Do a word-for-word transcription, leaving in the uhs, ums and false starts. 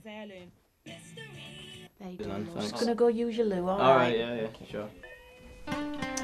heirloom. There you go. Good man, love. thanks. Just gonna go use your loo, alright? Alright, yeah, yeah, sure.